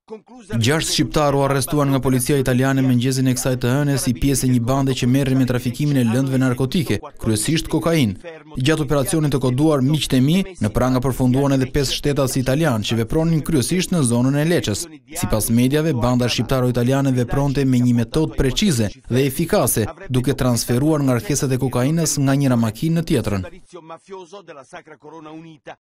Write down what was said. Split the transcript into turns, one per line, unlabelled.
6 shqiptarë u arrestuan nga policia italiane mëngjesin e kësaj të hënes si pjesë e një bande që merret me trafikimin e lëndëve narkotike, kryesisht kokainë. Gjatë operacionit të koduar Miqtë e mi, në pranga përfunduan edhe 5 shtetas italian që vepronin kryesisht në zonën e Leçës. Sipas mediave, banda shqiptaro-italiane vepronte me një metodë precize dhe efikase, duke transferuar ngarkesat e kokainës nga njëra makinë në tjetrën.